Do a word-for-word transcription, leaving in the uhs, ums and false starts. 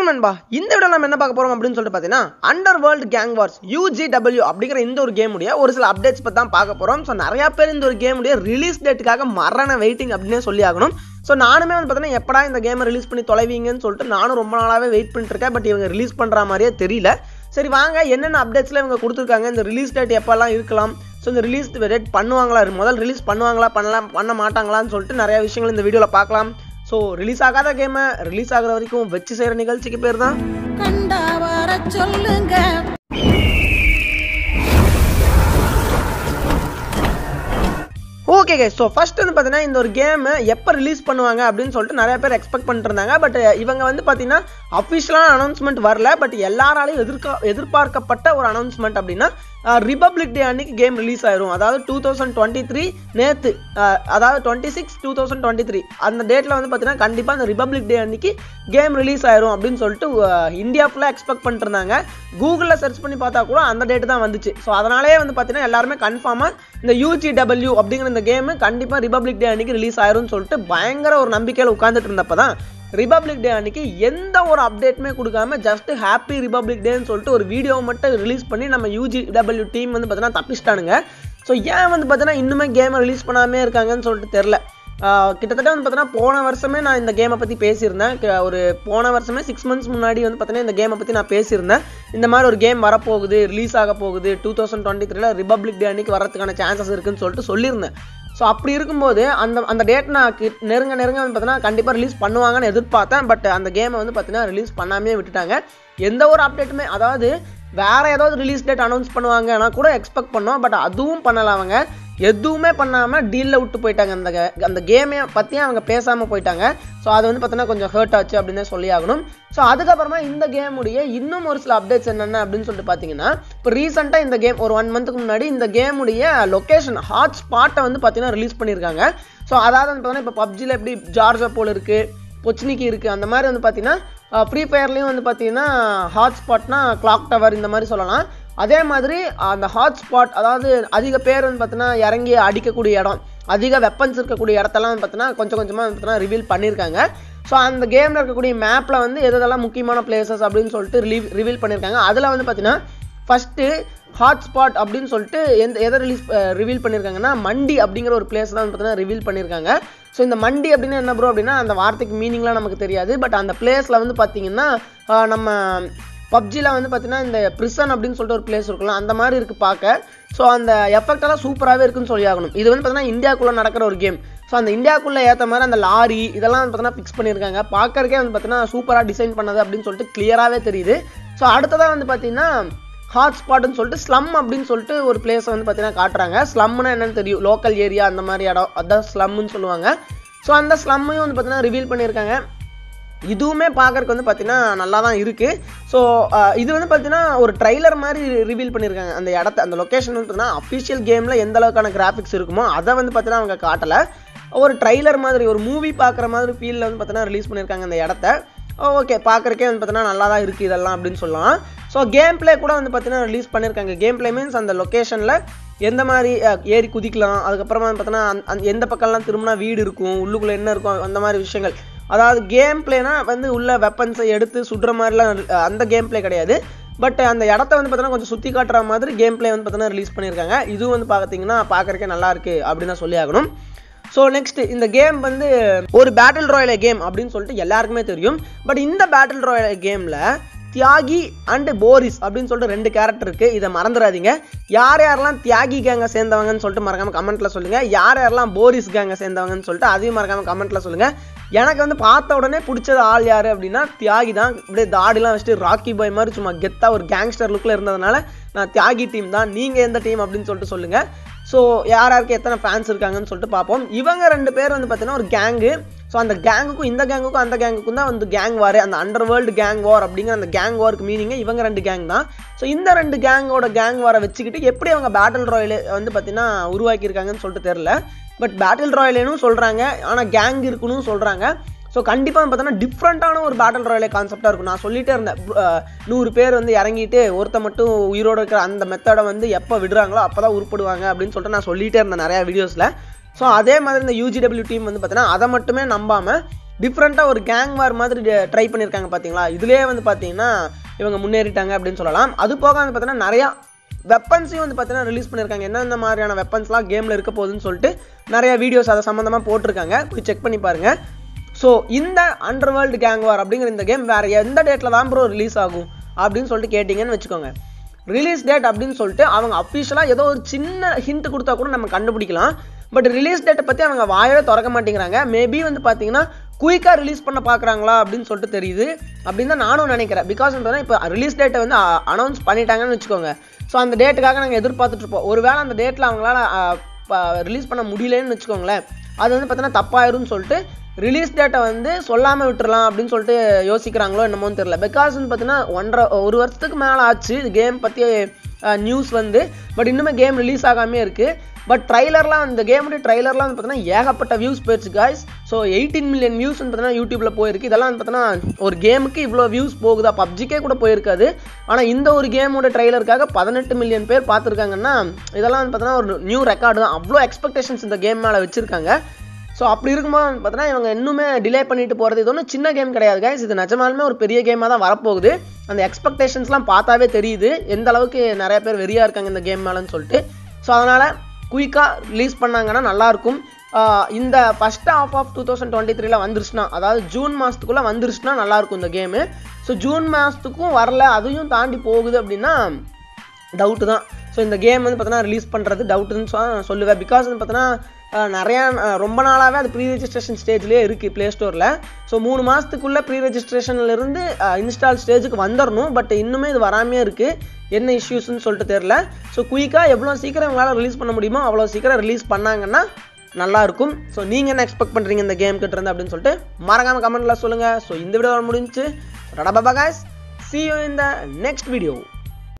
வணக்கம் நண்பா. இந்த வீடியோல நம்ம என்ன பார்க்க போறோம் அப்படின்னு சொல்லிட்டு பார்த்தீங்கன்னா Underworld Gang Wars U G W அப்படிங்கிற இந்த ஒரு கேம் உடைய ஒரு சில அப்டேட்ஸ் பத்தி தான் பார்க்க போறோம். ஸோ நிறைய பேர் இந்த ஒரு கேம் உடைய ரிலீஸ் டேட்டுக்காக மரண வெயிட்டிங் அப்படின்னே சொல்லி ஆகணும். ஸோ நானுமே வந்து பார்த்தீங்கன்னா எப்படா இந்த கேமை ரிலீஸ் பண்ணி தொலைவீங்கன்னு சொல்லிட்டு நானும் ரொம்ப நாளாவே வெயிட் பண்ணிட்டு இருக்கேன். பட் இவங்க ரிலீஸ் பண்ற மாதிரியே தெரியல. சரி வாங்க என்னென்ன அப்டேட்ஸ்ல இவங்க கொடுத்துருக்காங்க, இந்த ரிலீஸ் டேட் எப்பெல்லாம் இருக்கலாம், ஸோ இந்த ரிலீஸ் டேட் பண்ணுவாங்களா, முதல் ரிலீஸ் பண்ணுவாங்களா பண்ணலாம் பண்ண மாட்டாங்களான்னு சொல்லிட்டு நிறைய விஷயங்கள் இந்த வீடியோவில் பார்க்கலாம். ஸோ ரிலீஸ் ஆகாத கேமை ரிலீஸ் ஆகிற வரைக்கும் வச்சு செய்கிற நிகழ்ச்சிக்கு பேர் தான் கண்டா வர சொல்லுங்க. ஓகே ஸோ ஃபர்ஸ்ட் வந்து பார்த்தீங்கன்னா இந்த ஒரு கேம் எப்போ ரிலீஸ் பண்ணுவாங்க அப்படின்னு சொல்லிட்டு நிறைய பேர் எக்ஸ்பெக்ட் பண்ணிட்டு இருந்தாங்க. பட் இவங்க வந்து பார்த்தீங்கன்னா அஃபிஷியலான அனௌன்ஸ்மெண்ட் வரல. பட் எல்லாராலையும் எதிர்க்க எதிர்பார்க்கப்பட்ட ஒரு அனௌன்ஸ்மெண்ட் அப்படின்னா ரிபப்ளிக் டே அன்னைக்கு கேம் ரிலீஸ் ஆயிரும். அதாவது டூ தௌசண்ட் டுவெண்ட்டி த்ரீ நேற்று, அதாவது twenty six two thousand twenty three அந்த டேட்டில் வந்து பார்த்தீங்கன்னா கண்டிப்பாக அந்த ரிபப்ளிக் டே அன்னைக்கு கேம் ரிலீஸ் ஆயிரும் அப்படின்னு சொல்லிட்டு இந்தியா ஃபுல்லாக எக்ஸ்பெக்ட் பண்ணிட்டு இருந்தாங்க. கூகுளில் சர்ச் பண்ணி பார்த்தா கூட அந்த டேட்டு தான் வந்துச்சு. ஸோ அதனாலே வந்து பார்த்தீங்கன்னா எல்லாருமே கன்ஃபார்மாக இந்த U G W அப்படிங்கிற இந்த கேமு கண்டிப்பாக ரிபப்ளிக் டே அன்னைக்கு ரிலீஸ் ஆயிரும்னு சொல்லிட்டு பயங்கர ஒரு நம்பிக்கையில் உட்காந்துட்டு இருந்தப்போ தான் ரிபப்ளிக் டே அன்னைக்கு எந்த ஒரு அப்டேட்டுமே கொடுக்காம ஜஸ்ட் ஹாப்பி ரிபப்ளிக் டேன்னு சொல்லிட்டு ஒரு வீடியோ மட்டும் ரிலீஸ் பண்ணி நம்ம U G W டீம் வந்து பார்த்தீங்கன்னா தப்பிச்சிட்டானுங்க. ஸோ ஏன் வந்து பார்த்தீங்கன்னா இன்னுமே கேமை ரிலீஸ் பண்ணாமே இருக்காங்கன்னு சொல்லிட்டு தெரில. கிட்டத்தட்ட வந்து பார்த்தீங்கன்னா போன வருஷமே நான் இந்த கேமை பற்றி பேசியிருந்தேன். ஒரு போன வருஷமே சிக்ஸ் மந்த்ஸ் முன்னாடி வந்து பார்த்தீங்கன்னா இந்த கேமை பற்றி நான் பேசியிருந்தேன். இந்த மாதிரி ஒரு கேம் வரப்போகுது, ரிலீஸ் ஆக போகுது, டூ தௌசண்ட் டுவெண்ட்டி த்ரீல ரிபப்ளிக் டே அன்னைக்கு வரதுக்கான சான்சஸ் இருக்குன்னு சொல்லிட்டு சொல்லியிருந்தேன். ஸோ அப்படி இருக்கும்போது அந்த அந்த டேட் நான் நெருங்க நெருங்க வந்து பார்த்தீங்கன்னா கண்டிப்பாக ரிலீஸ் பண்ணுவாங்கன்னு எதிர்பார்த்தேன். பட் அந்த கேமை வந்து பார்த்தீங்கன்னா ரிலீஸ் பண்ணாமே விட்டுட்டாங்க. எந்த ஒரு அப்டேட்டுமே, அதாவது வேற ஏதாவது ரிலீஸ் டேட் அனௌன்ஸ் பண்ணுவாங்கன்னா கூட எக்ஸ்பெக்ட் பண்ணோம். பட் அதுவும் பண்ணலாம். அவங்க எதுவுமே பண்ணாமல் டீலில் விட்டு போயிட்டாங்க. அந்த அந்த கேமை பற்றியும் அவங்க பேசாமல் போயிட்டாங்க. ஸோ அது வந்து பார்த்தீங்கன்னா கொஞ்சம் ஹர்ட் ஆச்சு அப்படின்னு சொல்லி ஆகணும். ஸோ அதுக்கப்புறமா இந்த கேமுடைய இன்னும் ஒரு சில அப்டேட்ஸ் என்னென்ன அப்படின்னு சொல்லிட்டு பார்த்தீங்கன்னா, இப்போ ரீசெண்டாக இந்த கேம் ஒரு ஒன் மந்த்துக்கு முன்னாடி இந்த கேமுடைய லொக்கேஷன் ஹாட் ஸ்பாட்டை வந்து பார்த்தீங்கன்னா ரிலீஸ் பண்ணியிருக்காங்க. ஸோ அதாவது வந்து பார்த்தீங்கன்னா இப்போ பப்ஜியில் எப்படி ஜார்ஜா போல் இருக்குது, பொச்னிக்கி இருக்குது, அந்த மாதிரி வந்து பார்த்தீங்கன்னா ஃப்ரீ ஃபயர்லேயும் வந்து பார்த்தீங்கன்னா ஹாட் ஸ்பாட்னா கிளாக் டவர் இந்த மாதிரி சொல்லலாம். அதே மாதிரி அந்த ஹாட் ஸ்பாட், அதாவது அதிக பேர் வந்து பார்த்தீங்கன்னா இறங்கி அடிக்கக்கூடிய இடம், அதிக வெப்பன்ஸ் இருக்கக்கூடிய இடத்தெல்லாம் வந்து பார்த்தீங்கன்னா கொஞ்சம் கொஞ்சமாக வந்து பார்த்தீங்கன்னா ரிவீல் பண்ணியிருக்காங்க. ஸோ அந்த கேமில் இருக்கக்கூடிய மேப்பில் வந்து எதெல்லாம் முக்கியமான பிளேசஸ் அப்படின்னு சொல்லிட்டு ரிலீவ் ரிவீல் பண்ணியிருக்காங்க. அதில் வந்து பார்த்தீங்கன்னா ஃபஸ்ட்டு ஹாட் ஸ்பாட் அப்படின்னு சொல்லிட்டு எந்த எதை ரிலீஸ் ரிவீல் பண்ணியிருக்காங்கன்னா மண்டி அப்படிங்கிற ஒரு பிளேஸ் தான் வந்து பார்த்தீங்கன்னா ரிவீல் பண்ணியிருக்காங்க. ஸோ இந்த மண்டி அப்படின்னா என்ன ப்ரோ அப்படின்னா அந்த வார்த்தைக்கு மீனிங்லாம் நமக்கு தெரியாது. பட் அந்த பிளேஸில் வந்து பார்த்தீங்கன்னா நம்ம பப்ஜியில் வந்து பார்த்தீங்கன்னா இந்த பிரிசன் அப்படின்னு சொல்லிட்டு ஒரு பிளேஸ் இருக்கலாம், அந்த மாதிரி இருக்குது பார்க்க. ஸோ அந்த எஃபெக்டெல்லாம் சூப்பராகவே இருக்குன்னு சொல்லி ஆகணும். இது வந்து பார்த்தீங்கன்னா இந்தியாவுக்குள்ளே நடக்கிற ஒரு கேம். ஸோ அந்த இந்தியாவுக்குள்ளே ஏற்ற மாதிரி அந்த லாரி இதெல்லாம் வந்து பார்த்தீங்கன்னா ஃபிக்ஸ் பண்ணியிருக்காங்க. பார்க்கறக்கே வந்து பார்த்தீங்கன்னா சூப்பராக டிசைன் பண்ணது அப்படின்னு சொல்லிட்டு கிளியராகவே தெரியுது. ஸோ அடுத்ததாக வந்து பார்த்தீங்கன்னா ஹாட் ஸ்பாட்னு சொல்லிட்டு ஸ்லம் அப்படின்னு சொல்லிட்டு ஒரு பிளேஸை வந்து பார்த்தீங்கன்னா காட்டுறாங்க. ஸ்லம்னா என்னன்னு தெரியும், லோக்கல் ஏரியா அந்த மாதிரி இடம், அதான் ஸ்லம்னு சொல்லுவாங்க. ஸோ அந்த ஸ்லம்மையும் வந்து பார்த்தீங்கன்னா ரிவீல் பண்ணியிருக்காங்க. இதுவுமே பார்க்கறதுக்கு வந்து பார்த்தீங்கன்னா நல்லா தான் இருக்குது. ஸோ இது வந்து பார்த்தீங்கன்னா ஒரு ட்ரைலர் மாதிரி ரிவீல் பண்ணியிருக்காங்க. அந்த இடத்த, அந்த லொக்கேஷன் வந்து பார்த்தீங்கன்னா அஃபிஷியல் கேமில் எந்த அளவுக்கான கிராஃபிக்ஸ் இருக்குமோ அதை வந்து பார்த்தீங்கன்னா அவங்க காட்டலை. ஒரு ட்ரைலர் மாதிரி, ஒரு மூவி பார்க்குற மாதிரி ஃபீலில் வந்து பார்த்தீங்கன்னா ரிலீஸ் பண்ணியிருக்காங்க அந்த இடத்த. ஓகே, பார்க்குறக்கே வந்து பார்த்தீங்கன்னா நல்லா தான் இருக்குது இதெல்லாம் அப்படின்னு சொல்லலாம். ஸோ கேம் பிளே கூட வந்து பார்த்தீங்கன்னா ரிலீஸ் பண்ணியிருக்காங்க. கேம் பிளே மீன்ஸ் அந்த லொக்கேஷனில் எந்த மாதிரி ஏறி குதிக்கலாம், அதுக்கப்புறமா வந்து பார்த்தீங்கன்னா எந்த பக்கம்லாம் திரும்பினா வீடு இருக்கும், உள்ளுக்குள்ளே என்ன இருக்கும், அந்த மாதிரி விஷயங்கள். அதாவது கேம் பிளேனா வந்து உள்ள வெப்பன்ஸை எடுத்து சுடுற மாதிரிலாம் அந்த கேம் பிளே கிடையாது. பட் அந்த இடத்த வந்து பார்த்தீங்கன்னா கொஞ்சம் சுற்றி காட்டுற மாதிரி கேம் பிளே வந்து பார்த்தீங்கன்னா ரிலீஸ் பண்ணியிருக்காங்க. இதுவும் வந்து பார்த்தீங்கன்னா பார்க்குறக்கே நல்லா இருக்குது அப்படின்னு தான் சொல்லி ஆகணும். ஸோ நெக்ஸ்ட், இந்த கேம் வந்து ஒரு பேட்டில் ராயல் கேம் அப்படின்னு சொல்லிட்டு எல்லாருக்குமே தெரியும். பட் இந்த பேட்டில் ராயல் கேமில் தியாகி அண்ட் போரிஸ் அப்படின்னு சொல்லிட்டு ரெண்டு கேரக்டர் இருக்குது. இதை மறந்துடாதீங்க. யார் யாரெல்லாம் தியாகி கேங்கை சேர்ந்தவங்கன்னு சொல்லிட்டு மறக்காமல் கமெண்ட்டில் சொல்லுங்கள். யார் யாரெல்லாம் போரிஸ் கேங்கை சேர்ந்தவங்கன்னு சொல்லிட்டு அதையும் மறக்காமல் கமெண்ட்டில் சொல்லுங்கள். எனக்கு வந்து பார்த்த உடனே பிடிச்சது ஆள் யார் அப்படின்னா தியாகி தான். இப்படியே தாடிலாம் வச்சுட்டு ராக்கி பாய் மாதிரி சும்மா கெத்தாக ஒரு கேங்ஸ்டர் லுக்கில் இருந்ததுனால நான் தியாகி டீம் தான். நீங்கள் எந்த டீம் அப்படின்னு சொல்லிட்டு சொல்லுங்கள். ஸோ யார் யாருக்கு எத்தனை ஃபேன்ஸ் இருக்காங்கன்னு சொல்லிட்டு பார்ப்போம். இவங்க ரெண்டு பேர் வந்து பார்த்தீங்கன்னா ஒரு கேங்கு. ஸோ அந்த கேங்குக்கும் இந்த கேங்குக்கும் அந்த கேங்குக்கும் தான் வந்து கேங் வார், அந்த அண்டர்வேர்ல்டு கேங் வார் அப்படிங்கிற அந்த கேங் வாருக்கு மீனிங்கே இவங்க ரெண்டு கேங் தான். ஸோ இந்த ரெண்டு கேங்கோட கேங் வாரை வச்சுக்கிட்டு எப்படி அவங்க பேட்டில் ராயல் வந்து பார்த்தீங்கன்னா உருவாக்கியிருக்காங்கன்னு சொல்லிட்டு தெரில. பட் பேட்டில் ராயலேனும் சொல்கிறாங்க, ஆனால் கேங் இருக்குன்னு சொல்கிறாங்க. ஸோ கண்டிப்பாக பார்த்தோன்னா டிஃப்ரெண்ட்டான ஒரு பேட்டில் ராயலே கான்செப்டாக இருக்கும். நான் சொல்லிட்டே இருந்தேன், நூறு பேர் வந்து இறங்கிட்டு ஒருத்த மட்டும் உயிரோடு இருக்கிற அந்த மெத்தடை வந்து எப்போ விடுறாங்களோ அப்போ தான் உருப்படுவாங்க அப்படின்னு சொல்லிட்டு நான் சொல்லிகிட்டே இருந்தேன் நிறையா வீடியோஸில். ஸோ அதே மாதிரி இந்த U G W டீம் வந்து பார்த்தீங்கன்னா அதை மட்டுமே நம்பாமல் டிஃப்ரெண்ட்டாக ஒரு கேங் வார் மாதிரி ட்ரை பண்ணியிருக்காங்க பார்த்தீங்களா. இதுலேயே வந்து பார்த்தீங்கன்னா இவங்க முன்னேறிட்டாங்க அப்படின்னு சொல்லலாம். அது போக வந்து பார்த்தீங்கன்னா நிறையா வெப்பன்ஸையும் வந்து பார்த்தீங்கன்னா ரிலீஸ் பண்ணியிருக்காங்க. என்னென்ன மாதிரியான வெப்பன்ஸ்லாம் கேமில் இருக்க போகுதுன்னு சொல்லிட்டு நிறைய வீடியோஸ் அதை சம்மந்தமாக போட்டிருக்காங்க, போய் செக் பண்ணி பாருங்கள். ஸோ இந்த அண்டர்வேர்ல்டு கேங் வார் அப்படிங்கிற இந்த கேம் வேறு எந்த டேட்டில் தான் ப்ரோ ரிலீஸ் ஆகும் அப்படின்னு சொல்லிட்டு கேட்டிங்கன்னு வச்சுக்கோங்க. ரிலீஸ் டேட் அப்படின்னு சொல்லிட்டு அவங்க அஃபிஷியலாக ஏதோ ஒரு சின்ன ஹிண்ட் கொடுத்தா கூட நம்ம கண்டுபிடிக்கலாம். பட் ரிலீஸ் டேட்டை பற்றி அவங்க வாயவே திறக்க மாட்டேங்கிறாங்க. மேபி வந்து பார்த்தீங்கன்னா குயிக்காக ரிலீஸ் பண்ண பார்க்குறாங்களா அப்படின்னு சொல்லிட்டு தெரியுது அப்படின்னு தான் நானும் நினைக்கிறேன். பிகாஸ் வந்து இப்போ ரிலீஸ் டேட்டை வந்து அனௌன்ஸ் பண்ணிட்டாங்கன்னு வச்சுக்கோங்க. ஸோ அந்த டேட்டுக்காக நாங்கள் எதிர்பார்த்துட்டு இருப்போம். ஒருவேளை அந்த டேட்டில் அவங்களால ரிலீஸ் பண்ண முடியலன்னு வச்சுக்கோங்களேன், அது வந்து பார்த்தீங்கன்னா தப்பாயிரும்னு சொல்லிட்டு ரிலீஸ் டேட்டை வந்து சொல்லாமல் விட்டுறலாம் அப்படின்னு சொல்லிட்டு யோசிக்கிறாங்களோ என்னமோன்னு தெரியல. பிகாஸ் வந்து பார்த்தீங்கன்னா ஒன்றரை ஒரு வருஷத்துக்கு மேலே ஆச்சு இது கேம் பற்றி நியூஸ் வந்து. பட் இன்னுமே கேம் ரிலீஸ் ஆகாமே இருக்குது. பட் ட்ரைலர்லாம் இந்த கேமுடைய ட்ரைலர்லாம் வந்து பார்த்தீங்கன்னா ஏகப்பட்ட வியூஸ் போயிடுச்சு guys. So eighteen million views வந்து பார்த்தீங்கன்னா யூடியூப்பில் போயிருக்கு. இதெல்லாம் வந்து பார்த்தீங்கன்னா ஒரு கேமுக்கு இவ்வளோ வியூஸ் போகுதா, பப்ஜிக்கே கூட போயிருக்காது. ஆனால் இந்த ஒரு கேமோட ட்ரைலருக்காக பதினெட்டு மில்லியன் பேர் பார்த்துருக்காங்கன்னா இதெல்லாம் வந்து பார்த்தீங்கன்னா ஒரு நியூ ரெக்கார்டு தான். அவ்வளோ எக்ஸ்பெக்டேஷன்ஸ் இந்த கேம் மேலே வச்சுருக்காங்க. ஸோ அப்படி இருக்கும்போது பார்த்தீங்கன்னா இவங்க இன்னுமே டிலே பண்ணிட்டு போகிறது இது ஒன்றும் சின்ன கேம் கிடையாது கைஸ். இது நிஜமாலுமே ஒரு பெரிய கேமாக தான் வரப்போகுது. அந்த எக்ஸ்பெக்டேஷன்ஸ்லாம் பார்த்தாவே தெரியுது எந்த அளவுக்கு நிறைய பேர் வெறியாக இருக்காங்க இந்த கேம் மேலேன்னு சொல்லிட்டு. ஸோ அதனால் குயிக்காக ரிலீஸ் பண்ணாங்கன்னா நல்லாயிருக்கும். இந்த first half of two thousand twenty த்ரீல வந்துருச்சுன்னா, அதாவது ஜூன் மாதத்துக்குள்ளே வந்துருச்சுன்னா நல்லாயிருக்கும் இந்த கேமு. ஸோ ஜூன் மாதத்துக்கும் வரல, அதையும் தாண்டி போகுது அப்படின்னா டவுட்டு தான். ஸோ இந்த கேம் வந்து பார்த்தீங்கன்னா ரிலீஸ் பண்ணுறது டவுட்டுன்னு சொல்லுவேன். பிகாஸ் வந்து பார்த்தீங்கன்னா நிறையா ரொம்ப நாளாகவே அது ப்ரீ ரெஜிஸ்ட்ரேஷன் ஸ்டேஜ்லேயே இருக்குது ப்ளே ஸ்டோரில். ஸோ மூணு மாதத்துக்குள்ளே ப்ரீ ரெஜிஸ்ட்ரேஷன்லேருந்து இன்ஸ்டால் ஸ்டேஜுக்கு வந்துடணும். பட் இன்னுமே இது வராமே இருக்குது. என்ன இஷ்யூஸ்ன்னு சொல்லிட்டு தெரில. ஸோ குயிக்காக எவ்வளோ சீக்கிரம் இவங்களால் ரிலீஸ் பண்ண முடியுமோ அவ்வளோ சீக்கிரம் ரிலீஸ் பண்ணாங்கன்னா நல்லாயிருக்கும். ஸோ நீங்கள் என்ன எக்ஸ்பெக்ட் பண்ணுறீங்க இந்த கேம் கிட்ட இருந்து அப்படின்னு சொல்லிட்டு மறக்காமல் கமெண்ட்டில் சொல்லுங்கள். ஸோ இந்த வீடியோ முடிஞ்சு ta ta bye guys, see you in the next video.